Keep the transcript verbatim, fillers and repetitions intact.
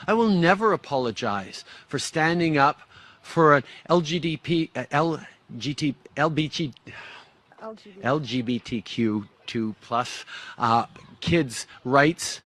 I will never apologize for standing up for an L G D P, uh, L G T, L B G, L G B T Q two plus uh, kids' rights.